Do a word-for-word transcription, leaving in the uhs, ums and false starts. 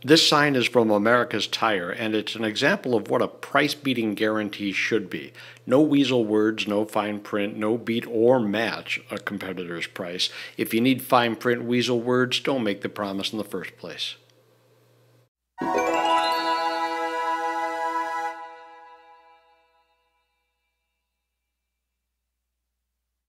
This sign is from America's Tire, and it's an example of what a price-beating guarantee should be. No weasel words, no fine print, no beat or match a competitor's price. If you need fine print weasel words, don't make the promise in the first place.